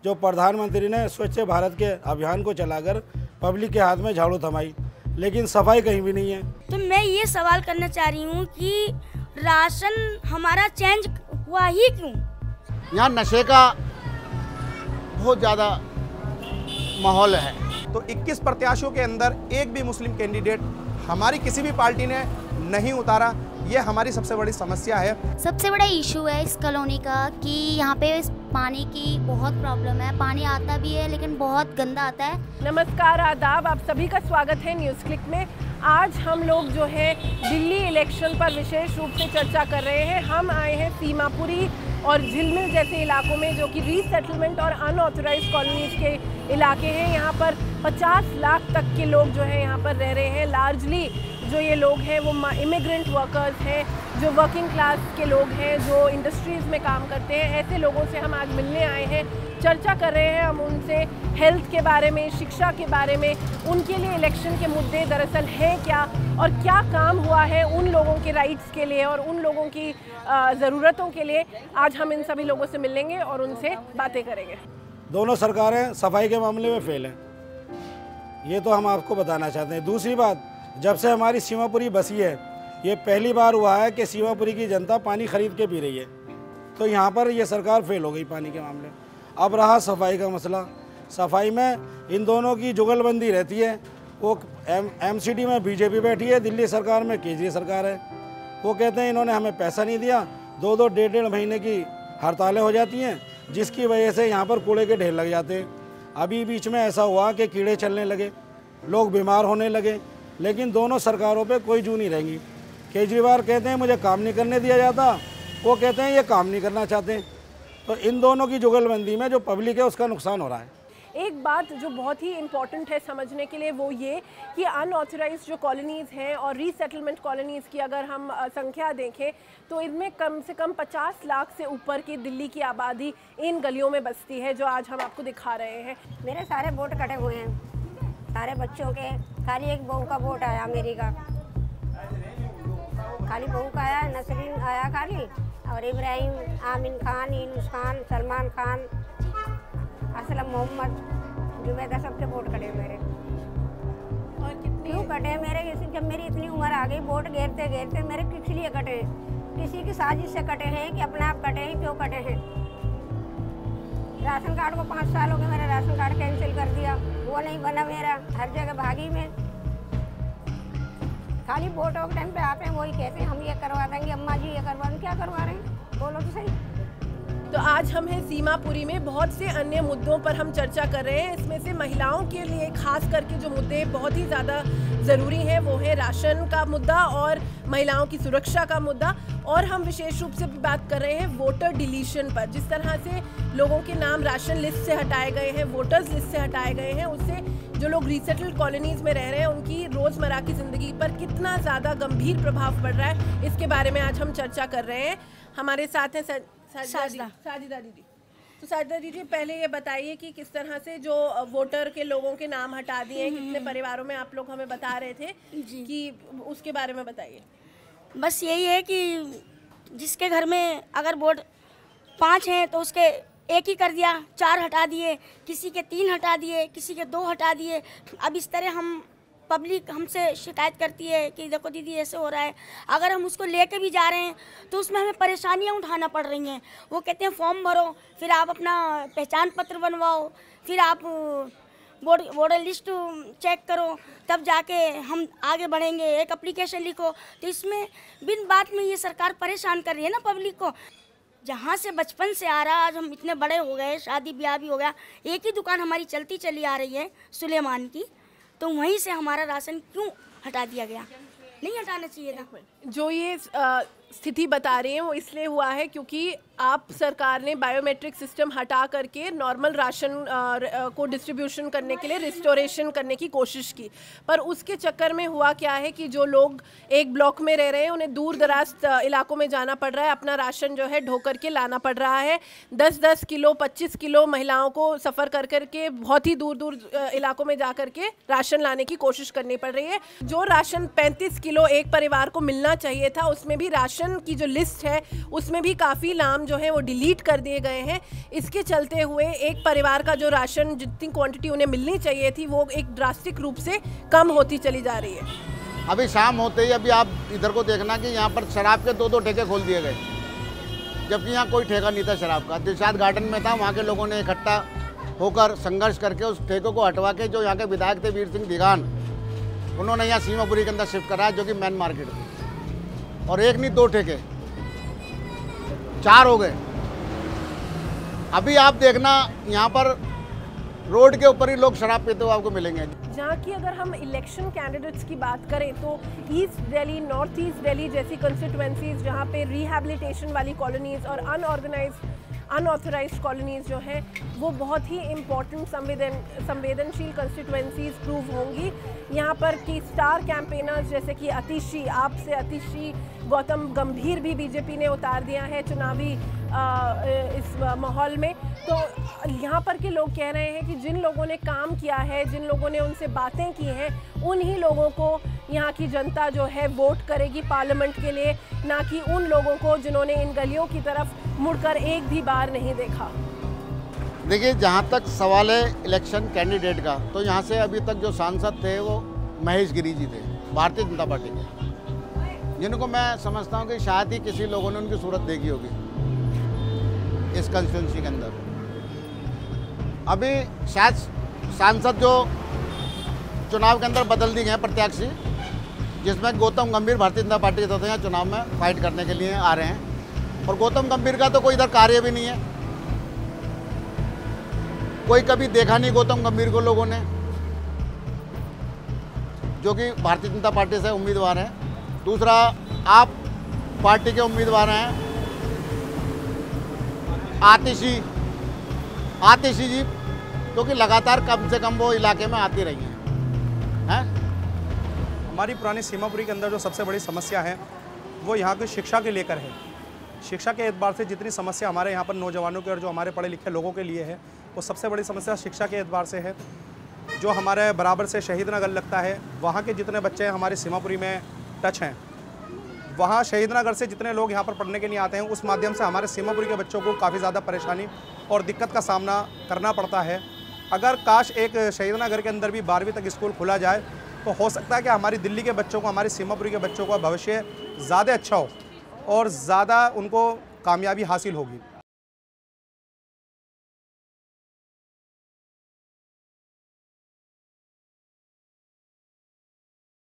जो प्रधानमंत्री ने स्वच्छ भारत के अभियान को चलाकर पब्लिक के हाथ में झाड़ू थमाई, लेकिन सफाई कहीं भी नहीं है। तो मैं ये सवाल करना चाह रही हूँ कि राशन हमारा चेंज हुआ ही क्यों? यहाँ नशे का बहुत ज़्यादा माहौल है। तो 21 प्रत्याशियों के अंदर एक भी मुस्लिम कैंडिडेट हमारी किसी भी पार्टी ने नहीं उतारा। ये हमारी सबसे बड़ी समस्या है। सबसे बड़ा इशू है इस कॉलोनी का कि यहाँ पे पानी की बहुत प्रॉब्लम है। पानी आता भी है लेकिन बहुत गंदा आता है। नमस्कार, आदाब, आप सभी का स्वागत है न्यूज़ क्लिक में। आज हम लोग जो है दिल्ली इलेक्शन पर विशेष रूप से चर्चा कर रहे हैं। हम आए हैं सीमापुरी और झिलमिल जैसे इलाकों में, जो कि रीसेटलमेंट और अनऑथराइज्ड कॉलोनीज के इलाके हैं। यहाँ पर 50 लाख तक के लोग जो है यहाँ पर रह रहे हैं। लार्जली जो ये लोग हैं वो इमिग्रेंट वर्कर्स हैं, जो वर्किंग क्लास के लोग हैं, जो इंडस्ट्रीज़ में काम करते हैं। ऐसे लोगों से हम आज मिलने आए हैं, चर्चा कर रहे हैं हम उनसे हेल्थ के बारे में, शिक्षा के बारे में, उनके लिए इलेक्शन के मुद्दे दरअसल हैं क्या और क्या काम हुआ है उन लोगों के राइट्स के लिए और उन लोगों की ज़रूरतों के लिए। आज हम इन सभी लोगों से मिलेंगे और उनसे बातें करेंगे। दोनों सरकारें सफाई के मामले में फेल हैं, ये तो हम आपको बताना चाहते हैं। दूसरी बात, जब से हमारी सीमापुरी बसी है, ये पहली बार हुआ है कि सीमापुरी की जनता पानी खरीद के पी रही है। तो यहाँ पर ये सरकार फेल हो गई पानी के मामले में। अब रहा सफाई का मसला। सफाई में इन दोनों की जुगलबंदी रहती है। वो एमसीडी में बीजेपी बैठी है, दिल्ली सरकार में केजरी सरकार है। वो कहते हैं इन्होंने हमें पैसा नहीं दिया, 2-2, 1.5 महीने की हड़तालें हो जाती हैं, जिसकी वजह से यहाँ पर कूड़े के ढेर लग जाते हैं। अभी बीच में ऐसा हुआ कि कीड़े चलने लगे, लोग बीमार होने लगे, लेकिन दोनों सरकारों पे कोई जू नहीं रहेंगी। केजरीवाल कहते हैं मुझे काम नहीं करने दिया जाता, वो कहते हैं ये काम नहीं करना चाहते। तो इन दोनों की जुगलबंदी में जो पब्लिक है उसका नुकसान हो रहा है। एक बात जो बहुत ही इम्पॉर्टेंट है समझने के लिए, वो ये कि अनऑथराइज्ड जो कॉलोनीज़ हैं और रीसेटलमेंट कॉलोनीज़ की अगर हम संख्या देखें तो इनमें कम से कम 50 लाख से ऊपर की दिल्ली की आबादी इन गलियों में बसती है, जो आज हम आपको दिखा रहे हैं। मेरे सारे वोट कटे हुए हैं, सारे बच्चों के। खाली एक बहू का वोट आया मेरी का, खाली बहू का आया, नसरीन आया खाली, और इब्राहिम, आमिन खान, यूनुस खान, सलमान खान, असलम मोहम्मद, जुबैदा, सबके वोट कटे मेरे। और कितने क्यों कटे मेरे? जब मेरी इतनी उम्र आ गई, वोट घेरते घेरते मेरे किस लिए कटे हैं? किसी की साजिश से कटे हैं कि अपने आप कटे हैं? क्यों कटे हैं? राशन कार्ड को 5 साल हो गए, मेरा राशन कार्ड कैंसिल कर दिया, वो नहीं बना मेरा। हर जगह भागी में, खाली वोटों के टाइम पे आते हैं, वही कहते हैं हम ये करवा देंगे, अम्मा जी ये करवा देंगे। क्या करवा रहे हैं? बोलो तो सही। तो आज हम हैं सीमापुरी में। बहुत से अन्य मुद्दों पर हम चर्चा कर रहे हैं। इसमें से महिलाओं के लिए खास करके जो मुद्दे बहुत ही ज़्यादा ज़रूरी हैं वो है राशन का मुद्दा और महिलाओं की सुरक्षा का मुद्दा। और हम विशेष रूप से बात कर रहे हैं वोटर डिलीशन पर। जिस तरह से लोगों के नाम राशन लिस्ट से हटाए गए हैं, वोटर्स लिस्ट से हटाए गए हैं, उससे जो लोग रीसेटल्ड कॉलोनीज़ में रह रहे हैं उनकी रोज़मर्रा की ज़िंदगी पर कितना ज़्यादा गंभीर प्रभाव पड़ रहा है, इसके बारे में आज हम चर्चा कर रहे हैं। हमारे साथ हैं साजिदा दीदी। तो साजिदा दीदी, पहले ये बताइए कि किस तरह से जो वोटर के लोगों के नाम हटा दिए हैं, कितने परिवारों में आप लोग हमें बता रहे थे कि उसके बारे में बताइए। बस यही है कि जिसके घर में अगर वोट 5 हैं तो उसके 1 ही कर दिया, 4 हटा दिए, किसी के 3 हटा दिए, किसी के 2 हटा दिए। अब इस तरह हम पब्लिक हमसे शिकायत करती है कि देखो दीदी ऐसे हो रहा है। अगर हम उसको लेके भी जा रहे हैं तो उसमें हमें परेशानियां उठाना पड़ रही हैं। वो कहते हैं फॉर्म भरो, फिर आप अपना पहचान पत्र बनवाओ, फिर आप वोटर लिस्ट चेक करो, तब जाके हम आगे बढ़ेंगे, एक एप्लीकेशन लिखो। तो इसमें बिन बात में ये सरकार परेशान कर रही है ना पब्लिक को। जहाँ से बचपन से आ रहा, आज हम इतने बड़े हो गए, शादी ब्याह भी हो गया, एक ही दुकान हमारी चलती चली आ रही है सुलेमान की, तो वहीं से हमारा राशन क्यों हटा दिया गया? नहीं हटाना चाहिए था। जो ये स्थिति बता रही हैं वो इसलिए हुआ है क्योंकि आप सरकार ने बायोमेट्रिक सिस्टम हटा करके नॉर्मल राशन को डिस्ट्रीब्यूशन करने के लिए रिस्टोरेशन करने की कोशिश की। पर उसके चक्कर में हुआ क्या है कि जो लोग एक ब्लॉक में रह रहे हैं उन्हें दूर दराज इलाकों में जाना पड़ रहा है, अपना राशन जो है ढो करके लाना पड़ रहा है। 10-10 किलो 25 किलो महिलाओं को सफ़र कर करके बहुत ही दूर दूर इलाकों में जा करके राशन लाने की कोशिश करनी पड़ रही है। जो राशन 35 किलो एक परिवार को मिलना चाहिए था, उसमें भी राशन राशन की जो लिस्ट है उसमें भी काफ़ी नाम जो है वो डिलीट कर दिए गए हैं। इसके चलते हुए एक परिवार का जो राशन जितनी क्वांटिटी उन्हें मिलनी चाहिए थी वो एक ड्रास्टिक रूप से कम होती चली जा रही है। अभी शाम होते ही अभी आप इधर को देखना कि यहाँ पर शराब के 2-2 ठेके खोल दिए गए, जबकि यहाँ कोई ठेका नहीं था शराब का। दिलशाद गार्डन में था, वहाँ के लोगों ने इकट्ठा होकर संघर्ष करके उस ठेके को हटवा के, जो यहाँ के विधायक थे वीर सिंह दीगान, उन्होंने यहाँ सीमापुरी के अंदर शिफ्ट कराया, जो कि मेन मार्केट थी। और एक नहीं 2 ठेके, 4 हो गए। अभी आप देखना यहाँ पर रोड के ऊपर ही लोग शराब पीते हुए आपको मिलेंगे। जहाँ की अगर हम इलेक्शन कैंडिडेट्स की बात करें तो east Delhi, north east Delhi जैसी कंस्टिट्यूएंसीज जहाँ पे रिहैबिलिटेशन वाली कॉलोनीज़ और अनऑथराइज्ड कॉलोनीज़ जो हैं वो बहुत ही इम्पॉर्टेंट संवेदनशील कंस्टिट्यूएंसीज प्रूव होंगी। यहाँ पर की स्टार कैंपेनर्स जैसे कि आतिशी, आपसे आतिशी गौतम गंभीर भी बीजेपी ने उतार दिया है चुनावी इस माहौल में। तो यहाँ पर के लोग कह रहे हैं कि जिन लोगों ने काम किया है, जिन लोगों ने उनसे बातें की हैं, उन्हीं लोगों को यहाँ की जनता जो है वोट करेगी पार्लियामेंट के लिए, ना कि उन लोगों को जिन्होंने इन गलियों की तरफ मुड़कर एक भी बार नहीं देखा। देखिए, जहाँ तक सवाल है इलेक्शन कैंडिडेट का, तो यहाँ से अभी तक जो सांसद थे वो महेश गिरी जी थे, भारतीय जनता पार्टी के, जिनको मैं समझता हूँ कि शायद ही किसी लोगों ने उनकी सूरत देखी होगी इस कंस्टिट्यूंसी के अंदर। अभी शायद सांसद जो चुनाव के अंदर बदल दिए गए हैं प्रत्याशी, जिसमें गौतम गंभीर भारतीय जनता पार्टी के तहत यहाँ चुनाव में फाइट करने के लिए आ रहे हैं। और गौतम गंभीर का तो कोई इधर कार्य भी नहीं है, कोई कभी देखा नहीं गौतम गंभीर को लोगों ने, जो कि भारतीय जनता पार्टी से उम्मीदवार हैं। दूसरा, आप पार्टी के उम्मीदवार हैं आतिशी जी, क्योंकि लगातार कम से कम वो इलाके में आती रही हैं। हमारी पुरानी सीमापुरी के अंदर जो सबसे बड़ी समस्या है वो यहाँ की शिक्षा के लेकर है। शिक्षा के एतबार से जितनी समस्या हमारे यहाँ पर नौजवानों के और जो हमारे पढ़े लिखे लोगों के लिए है, वो सबसे बड़ी समस्या शिक्षा के एतबार से है। जो हमारे बराबर से शहीद नगर लगता है, वहाँ के जितने बच्चे हमारे सीमापुरी में टच हैं, वहाँ शहीद नगर से जितने लोग यहाँ पर पढ़ने के लिए आते हैं, उस माध्यम से हमारे सीमापुरी के बच्चों को काफ़ी ज़्यादा परेशानी और दिक्कत का सामना करना पड़ता है। अगर काश एक शहीद नगर के अंदर भी 12वीं तक स्कूल खुला जाए तो हो सकता है कि हमारी दिल्ली के बच्चों को, हमारी सीमापुरी के बच्चों का भविष्य ज़्यादा अच्छा हो और ज़्यादा उनको कामयाबी हासिल होगी।